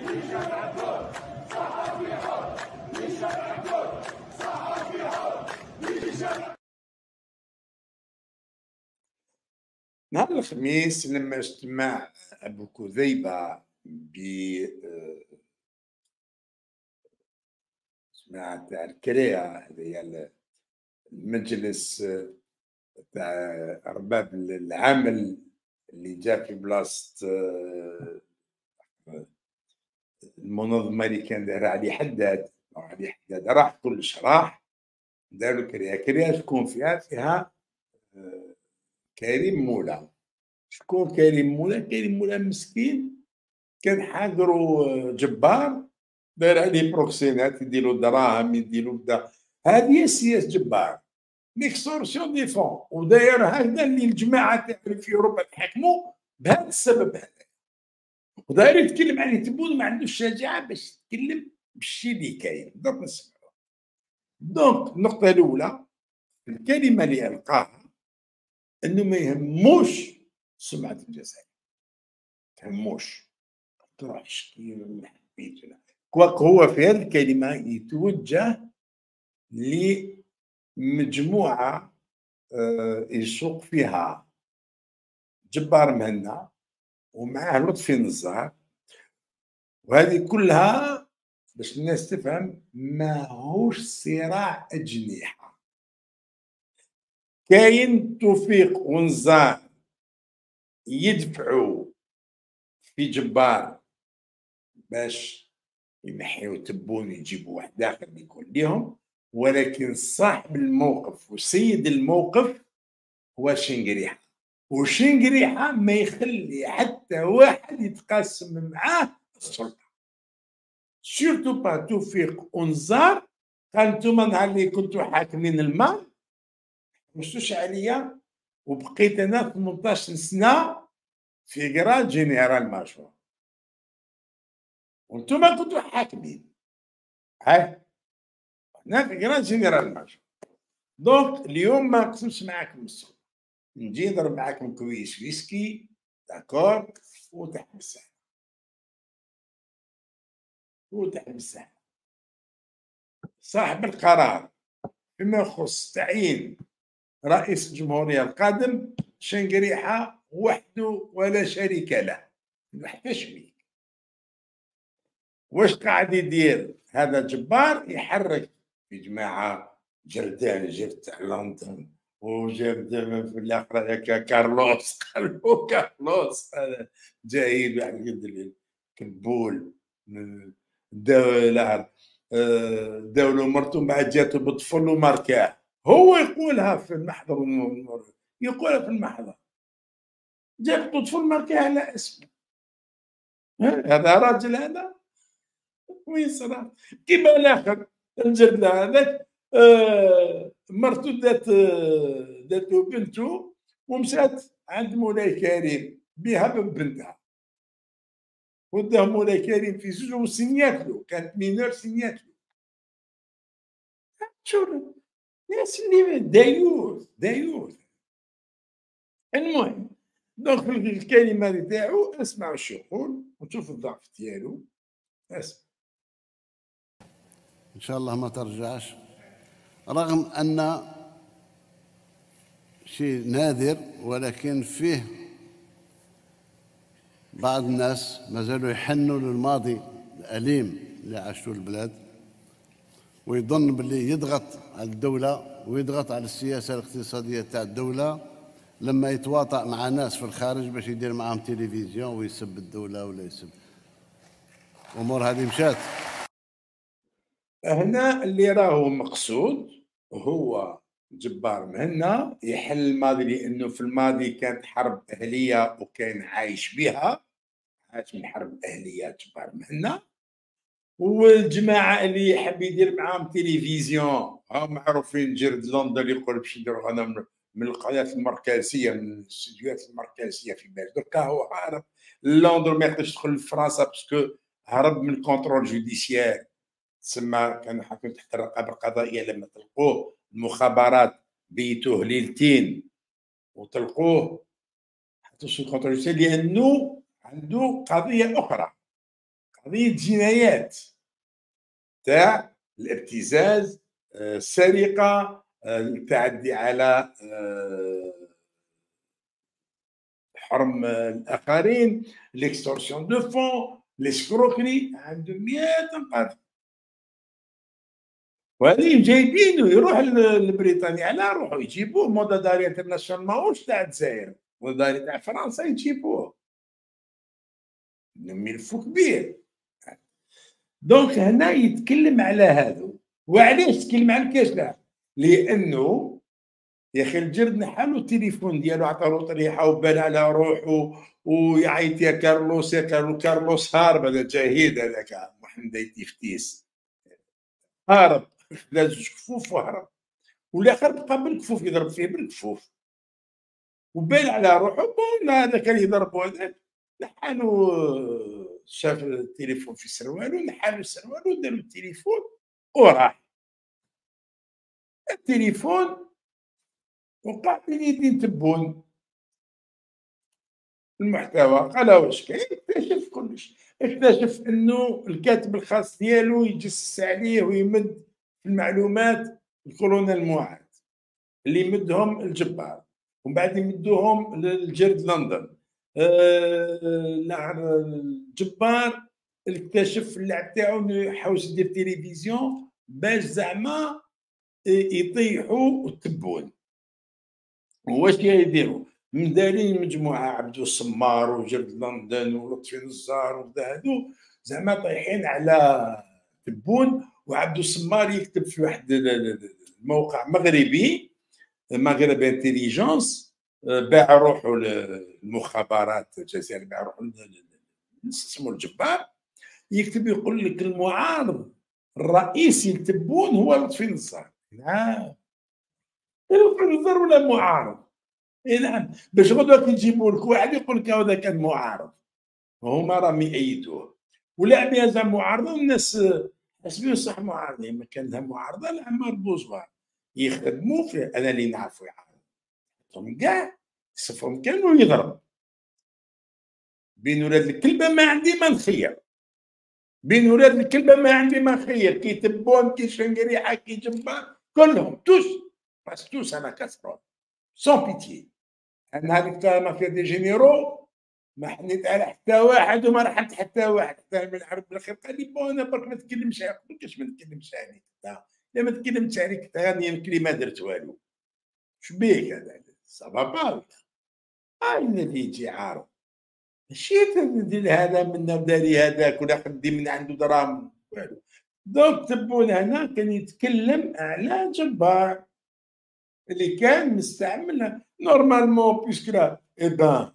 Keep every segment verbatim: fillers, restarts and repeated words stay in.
نهار الخميس لما اجتمع أبو كذيبة ب آه، اجتماع تاع الكريا، هذايا المجلس آه، تاع أرباب العمل اللي جا في بلاصة آه، المنظمة اللي كان دايرها علي حداد. أو علي حداد راح كلش راح، داروا كريا. كريا شكون فيها؟ فيها آه، كريم مولا. شكون كريم مولا؟ كريم مولا مسكين كان حاضرو جبار داير عليه بروكسينات، يديرو دراهم، يديرو بدا. هذه سياسة جبار، ليكسورسيون دي فون. وداير هكذا اللي الجماعه تاعو في اوروبا تحكموا بهذا السبب هذا. وداير يتكلم عليه تبون ما عندوش شجاعه باش يتكلم بالشيء اللي كاين. دوك نسمعوا. دونك النقطه الاولى، الكلمه اللي القاها انه ما يهموش سمعه الجزائر، ما يهموش تروح تشكي من حبيت. كواك هو في هذه الكلمة يتوجه لمجموعة آه، يسوق فيها جبار مهنا ومعاه لطفي نزار، وهذه كلها باش الناس تفهم ماهوش صراع أجنحة. كاين توفيق ونزار يدفعوا في جبار باش ينحيو تبون يجيبوا واحد اخر يكون ليهم، ولكن صاحب الموقف وسيد الموقف هو شنقريحه. وشنقريحه ما يخلي حتى واحد يتقاسم معاه السلطه، سيرتو با توفيق ونزار. قال انتم نهار اللي كنتوا حاكمين المال مشتوش عليا، وبقيت انا ثمنطاش سنه في قراد جنرال ماجور وانتم كنتوا حاكمين. هاي هنا في قراد جنرال ماجور. دونك اليوم ما نقسمش معاكم السلطه، نجي نضرب معاكم كويس ويسكي داكور وتحبس وتحبس. صاحب القرار فيما يخص تعيين رئيس الجمهورية القادم شنقريحة وحده ولا شريك له، ما حتاش بيه. واش قاعد يدير هذا جبار؟ يحرك في جماعة جردان، جرد تاع لندن، وجرد في الاخر هكا كارلوس قالوا كارلوس هذا جاي واحد قد كبول داو داولو مرتو بعد جاتو بطفل وماركاه. هو يقولها في المحضر، يقولها في المحضر جات طفل ماركاه على اسمه. هذا راجل هذا وين صرا كيما الاخر الجدله هذاك آه مرتو دات آه داتو بنته ومشات عند مولاي كريم بها بنتها، وداه مولاي كريم في زوج وسنيات له، كانت مينور سنيات له. شوف ناس اللي دايوث دايوث. المهم دونك الكلمه تاعو اسمعوا شو يقول وشوف الضعف ديالو. اسمع. ان شاء الله ما ترجعش، رغم ان شيء نادر، ولكن فيه بعض الناس ما زالوا يحنوا للماضي الأليم اللي عاشوا البلاد، ويظن باللي يضغط على الدولة ويضغط على السياسة الاقتصادية تاع الدولة لما يتواطأ مع ناس في الخارج باش يدير معهم تلفزيون ويسب الدولة ولا يسب أمور. هذه مشات. هنا اللي راهو مقصود هو جبار مهنا يحل الماضي، لانه في الماضي كانت حرب اهليه وكان عايش بها، عاش من حرب اهليه جبار مهنا. والجماعه اللي يحب يدير معاهم تلفزيون هم معروفين، جيرد لندن اللي يقول باش يديروا انا من من القناه المركزيه، من الاستديوهات المركزيه في بالي. دركا هو هارب لندن، ما يقدرش يدخل لفرنسا باسكو هرب من كونترول جوديسيير. تسمى كان حاكم تحت الرقابه القضائيه. لما تلقوه المخابرات بيتوه ليلتين وتلقوه حتى كونترول جوديسيير لانه عنده قضيه اخرى، قضية جنايات تاع الابتزاز، آه، السرقة، آه، التعدي على آه، حرم الآخرين، l'extorsion de fonds، l'escroquerie، عندهم مئة نقاط. وهذه جايبينه يروح ل- لبريطانيا، علاه روحوا يجيبوه مدداري انترناسيونال، ماهوش تاع الجزائر، مدداري تاع فرنسا يجيبوه، ملفو كبير. دونك هنا يتكلم على هذا. وعلاش يتكلم على الكاش؟ لا، لانه يا اخي الجرد نحالو التليفون ديالو، عطالو طريحه وبان على روحو ويعيط يا كارلوس يا كارلوس. كارلوس هارب، هذا جاهد هذاك محمد يفتيس هارب، خدا زوج كفوف وهرب، والاخر بقى بالكفوف يضرب فيه بالكفوف وبان على روحو. بون هذاك اللي يضربو هذاك نحالو، شاف التليفون في سروالو، نحالو السروال ودارو التليفون وراح. التليفون وقع بين يدين تبون المحتوى، قال واش كاين، اكتشف كلش، اكتشف انه الكاتب الخاص ديالو يجسس عليه ويمد في المعلومات الكولونيل معاذ، اللي يمدهم الجبار، ومن بعد يمدوهم للجرد لندن. آه الجبار اكتشف اللعب تاعو انه يحوس يدير تلفزيون باش زعما يطيحوا التبون. واش يديروا؟ مدارين مجموعه عبدو السمار وجرد لندن ولطفي نزار وكذا، هادو زعما طايحين على تبون. وعبدو السمار يكتب في واحد الموقع مغربي، مغرب انتيليجونس، باع روحو للمخابرات الجزائريه، باع روحو اسمه الجبار، يكتب يقول لك المعارض الرئيسي لتبون هو لطفي نزار. نعم، لطفي نزار ولا معارض؟ اي نعم، باش غدوه كي يجيبوا لك واحد يقول لك هذا كان معارض، وهما راهم يأيدوه. ولا بها زعما معارضه، والناس حسبوا صح معارضين، ما كان لها معارضه لعمار بوزوار يخدموا في، انا اللي نعرفوا يعارضهم كاع، صفهم كانوا يضرب بين ولاد الكلبه، ما عندي ما نخير، بين ولاد الكلبه ما عندي ما نخير، كي تبون كي شنقريحه كي جبار كلهم توس، بس توس انا كسرون سون بيتي. انا هذيك تاع مافيا دي جينيرو ما حنيت على حتى واحد وما رحمت حتى واحد، حتى من العرب بالاخير قال لي بون انا برك ما تكلمش عليك، قلت لكش ما نتكلمش عليك انت، لا ما تكلمتش عليك انت، راني يمكن ما درت والو، شبيك هذا سافا با. هاي اللي يجي عارض، ماشي ندير هذا منا داري هذاك ولا خدي من عنده دراهم والو. دونك تبون هنا كان يتكلم على جبار اللي كان مستعمل نورمالمون بيسكو اي بان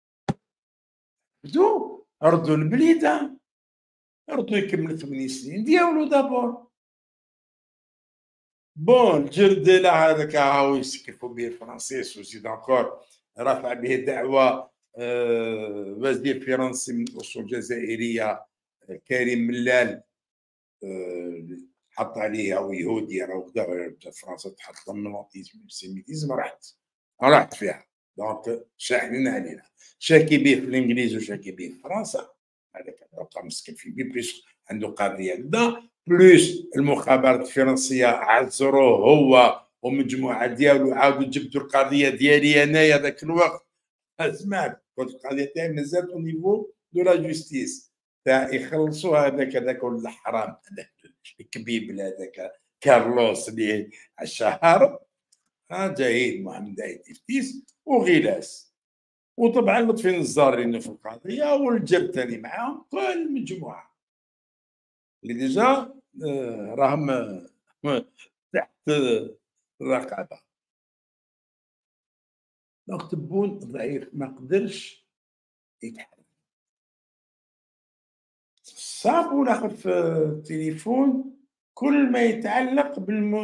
بدو ردوا البليده، ردوا يكمل ثمانية سنين ديالو دابور. بون الجرد لا هذاك هاو يسكفوا به الفرنسيس، وزيد انكور رفع به دعوى آه وزير فرنسي من اصول جزائريه كريم ملال، آه حط عليه او يهودي راهو كذا، فرنسا تحط من الانتيسيميتيزم، رحت رحت فيها. دونك شاحنين علينا، شاكي به في الانجليز وشاكي به في فرنسا، هذاك بقى مسكن في بيبريس عنده قضيه كذا، بلوس المخابرات الفرنسيه عزروه هو ومجموعه ديالو، عاودوا جبدوا القضيه ديالي انايا ذاك الوقت. سمعت قلت القضيه تاعي مازالت او نيفو دو لا جوستيس، تاع يخلصوا هذاك هذاك الحرام الكبيب هذاك كارلوس اللي الشهر جايين محمد عيد افتيس وغلاس، وطبعا لطفي نزار في القضيه، والجب ثاني معاهم كل مجموعه اللي ديجا راهم تحت الرقابه. دونك تبون ضعيف ما قدرش يتحرك. صابوا الاخر في التليفون كل ما يتعلق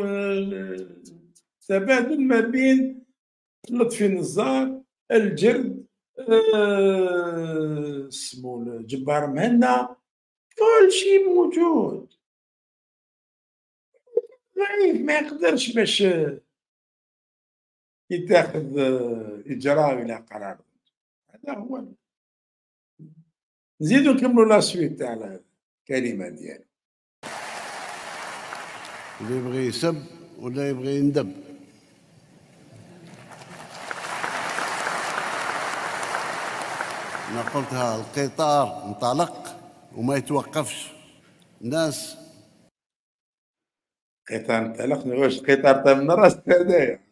بالتبادل ما بين لطفي نزار، الجرد، آه، اسمه جبار مهنا، كل شيء موجود. ضعيف ما يقدرش باش يتاخذ اجراء الى قرار. هذا هو. نزيدو نكملوا لا سويت تاع الكلمه ديالو. اللي يبغي يسب ولا يبغي يندب. انا قلتها القطار انطلق وما يتوقفش. الناس قطار انطلق، واش القطار تاع من راس هذايا؟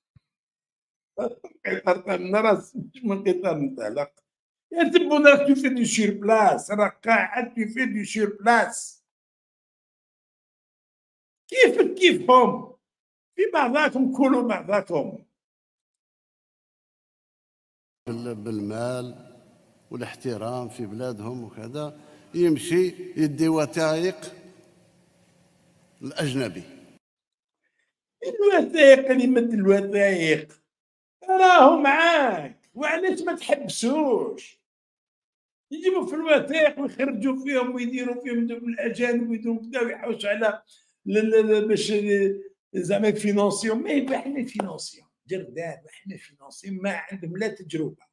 قطار تاع من راس مش من قطار انطلق. يا تبون راك تو في دو سير بلاس، راك قاعد تو في دو سير بلاس كيفك كيفهم، في بعضاكم كلوا بعضاكم. بال- بالمال والاحترام في بلادهم وكذا يمشي يدي وثائق الأجنبي. الوثائق اللي مد الوثائق راهو معاك، وعلاش ما تحبسوش؟ يجيبوا في الوثائق ويخرجوا فيهم ويديروا فيهم دوك الاجانب ويديروا كذا ويحوسوا على ل- ل- ل- باش زعما فينونسيون. ما يبقى حنا فينونسيون جردان، وحنا فينونسيون ما عندهم لا تجربه،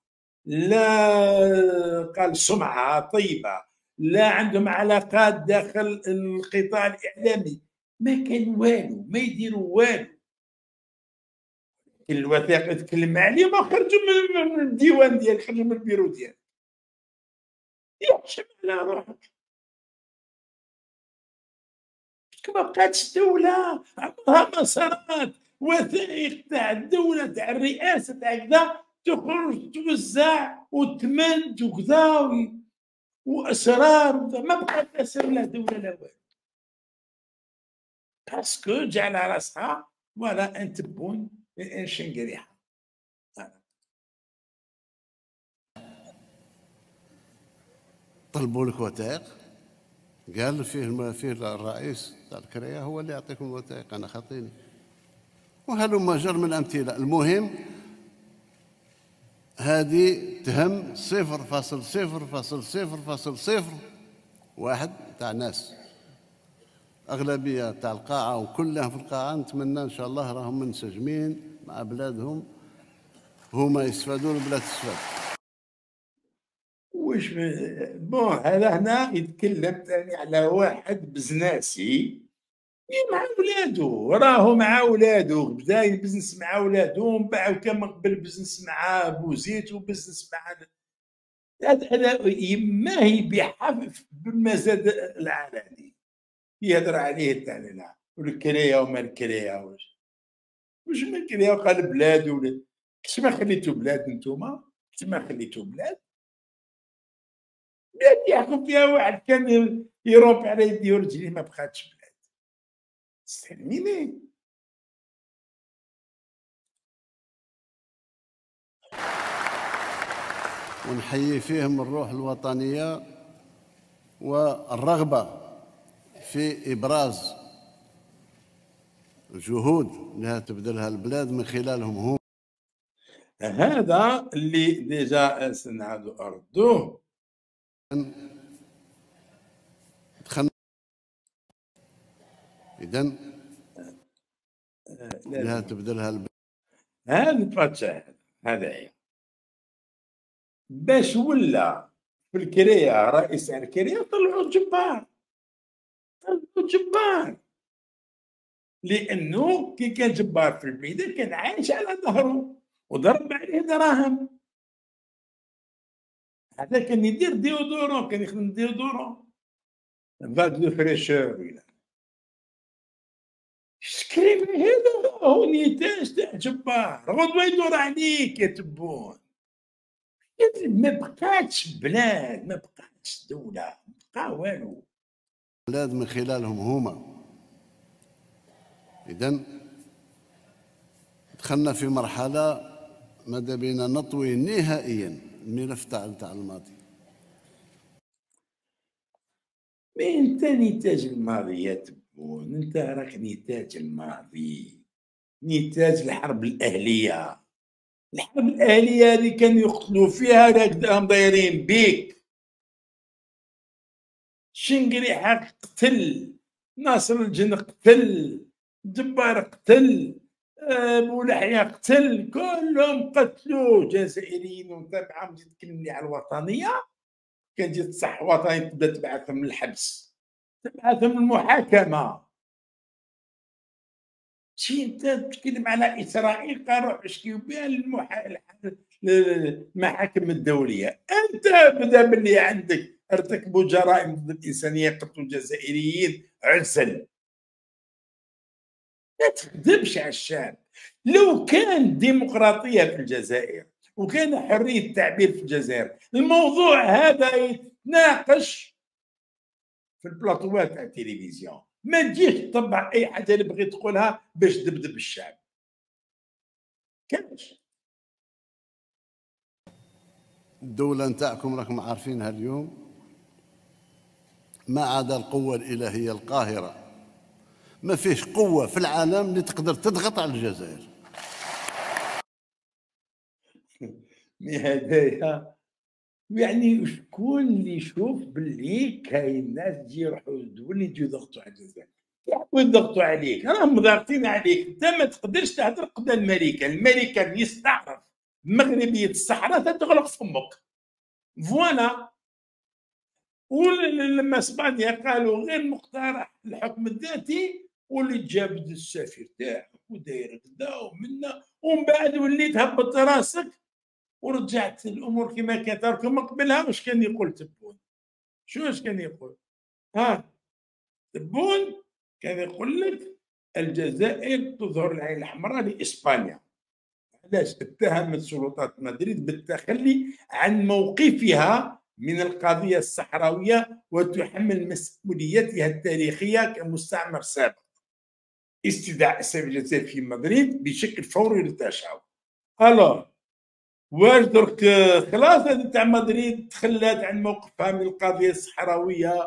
لا قال سمعه طيبه، لا عندهم علاقات داخل القطاع الاعلامي، ما كان والو، ما يديروا والو. الوثائق تكلم عليهم خرجوا من من الديوان ديالك، خرجوا من البيرو ديالك، يحشم على روحك. ما بقاتش دولة، عمرها ما صارت وثائق تاع الدولة تاع الرئاسة تاع كذا تخرج توزع وتمد وكذا و- وأسرار وكذا. ما بقات لا سر لا دولة لا والو، باسكو جا على راسها فوالا ان تبون ان شنقريحة. طلبوا لك وثائق، قال فيه الم- فيه الرئيس تاع الكريه هو اللي يعطيكم الوثائق، انا خاطيني. وهلم جر من الامثله. المهم هذه تهم صفر فاصل صفر فاصل صفر فاصل صفر واحد تاع ناس. أغلبية تاع القاعة وكلها في القاعة نتمنى إن شاء الله راهم منسجمين مع بلادهم، هما يستفادوا والبلاد تستفاد. واش م- بون هذا هنا يتكلم ثاني على واحد بزناسي مع ولادو، راهو مع ولادو بدا البزنس مع ولادو، ومن بعد كان من قبل بزنس مع بوزيت وبزنس مع هذا هذا يماه يبيعها بالمزاد العالمي، يهضر عليه تاع لا والكريه وما الكريه واش واش من كريه وقال بلاد ولاد. كش ما خليتو بلاد نتوما، كش ما خليتو بلاد بلاد يحكم فيها واحد كان يروب على يديه ورجليه، ما بقاتش بلاد. استنيني ونحيي فيهم الروح الوطنية والرغبة في إبراز الجهود اللي تبذلها البلاد من خلالهم هم. هذا اللي ديجا سنعاودو اردوه. دخلنا إذن اللي تبذلها البلاد. هذا الباتشا هذا هي باش ولا في الكريه رئيس الكريه طلعوا جبار، طلعوا جبار، لانه كي كان جبار في البلاد كان عايش على ظهره وضرب عليه دراهم. هذا كان يدير ديودورون، كان يخدم ديودورون فاك دو فريشور. شكري هذا هو نتاج تاع جبار، غدوه يدور عليك يا تبون. ما بقاتش بلاد، ما بقاتش دوله، ما بقى والو. البلاد من خلالهم هما. إذن دخلنا في مرحلة ماذا بينا نطوي نهائيا الملف تاع تاع الماضي. ما انت نتاج الماضي يا تبون، انت راك نتاج الماضي، نتاج الحرب الاهليه. الحرب الاهليه هذه كانوا يقتلوا فيها راهم دايرين بيك. شنقريحه قتل، ناصر الجن قتل، جبار قتل، بولحية قتل، كلهم قتلوا جزائريين. وانت عم تكلمني على الوطنيه، كان جيت تصح وطني تبدا تبعثهم للحبس. تبعثهم المحاكمة. شي أنت تتكلم على إسرائيل قال روحوا اشكيو بها للمحا الح للمحاكم الدولية، أنت بدا باللي عندك ارتكبوا جرائم ضد الإنسانية، قتلوا جزائريين عسل. ما تكذبش على الشعب. لو كان ديمقراطية في الجزائر وكان حرية التعبير في الجزائر، الموضوع هذا يتناقش في البلاطوات تاع التلفزيون، ما تجيش تطبع أي حاجة اللي بغيت تقولها باش تدبدب الشعب. كانش. الدولة نتاعكم راكم عارفينها اليوم ما عدا القوة الإلهية القاهرة، ما فيش قوة في العالم اللي تقدر تضغط على الجزائر. مي هدايا يعني شكون اللي يشوف باللي كاين ناس تجي يروحوا الدول يجيو يضغطوا على الجزائر، يحبوا يضغطوا عليك، راهم ضاغطين عليك، انت ما تقدرش تهدر قدام الملكه، الملكه يستعرف مغربيه الصحراء تغلق فمك. فوالا. ولما اسبانيا قالوا غير مقترح الحكم الذاتي، واللي جاب السفير تاعك وداير كذا ومنا، ومن بعد وليت هبط راسك ورجعت الامور كما كانت. راكم من قبلها واش كان يقول تبون؟ شو واش كان يقول؟ ها تبون كان يقول لك الجزائر تظهر العين الحمراء لاسبانيا. علاش؟ اتهمت سلطات مدريد بالتخلي عن موقفها من القضيه الصحراويه وتحمل مسؤوليتها التاريخيه كمستعمر سابق. استدعاء السفير الجزائري في مدريد بشكل فوري للتشاور. الو واش درك خلاص هذه تاع مدريد تخلات عن موقفها من القضيه الصحراويه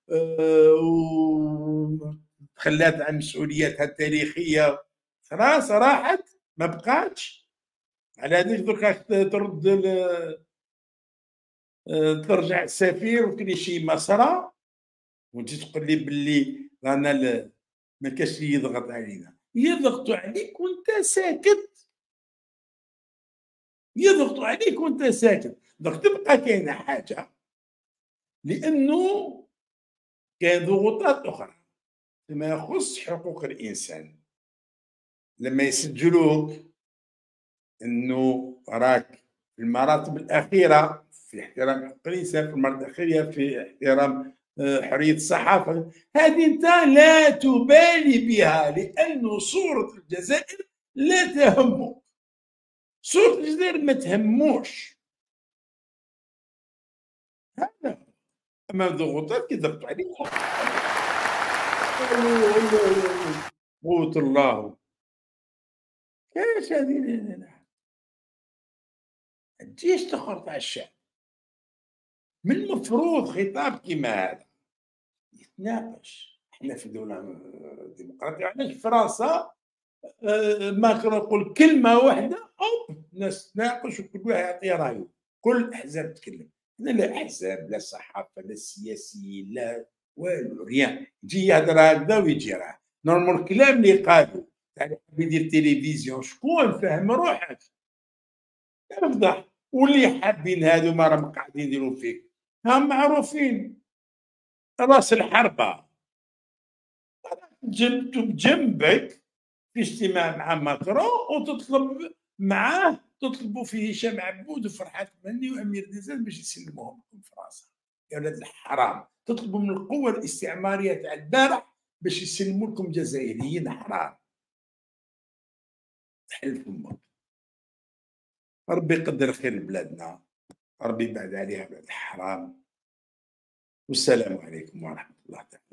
وتخلات عن مسؤولياتها التاريخيه، خلاص راحت ما بقاتش. على هذيك درك ترد ترجع السفير وكل شيء مسرى وتجي تقول لي باللي رانا ما كاش اللي يضغط علينا. يضغطوا عليك وانت ساكت، يضغطوا عليك وانت ساكت. دوك تبقى كاينه حاجه، لانه كاين ضغوطات اخرى فيما يخص حقوق الانسان. لما يسجلوك انه راك في المراتب الاخيره في احترام حقوق الانسان، في المرتبه الاخيره في احترام حريه الصحافه، هذه انت لا تبالي بها، لانه صوره الجزائر لا تهمك، صوره الجزائر ما تهموش. هذا اما الضغوطات كيضغطوا عليك قوة الله كاش هذه ما تجيش تخرط على الشعب. من المفروض خطاب كيما هذا يتناقش. احنا في دولة ديمقراطية، علاش فرنسا ماكرون يقول كلمة واحدة أوب الناس تناقش وكل واحد يعطي رايه، كل الأحزاب تتكلم. هنا لا أحزاب لا صحافة لا سياسيين لا والو ريان، يجي يهدر هكذا ويجي راه نورمال الكلام اللي قالوا تاع حاب يدير تلفزيون شكون فهم روحك افضح. واللي حابين هذوما راهم قاعدين يديروا فيك هم معروفين راس الحربة. جبت بجنبك في اجتماع مع ماكرون وتطلب معاه تطلبوا فيه هشام عبود وفرحات مني وامير ديزان باش يسلموهم لكم فرنسا. يا ولاد الحرام تطلبوا من القوه الاستعماريه تاع البارح باش يسلموا لكم جزائريين احرار. تحل فمك. ربي يقدر خير لبلادنا، ربي يبعد عليها بلاد الحرام، والسلام عليكم ورحمه الله تعالى.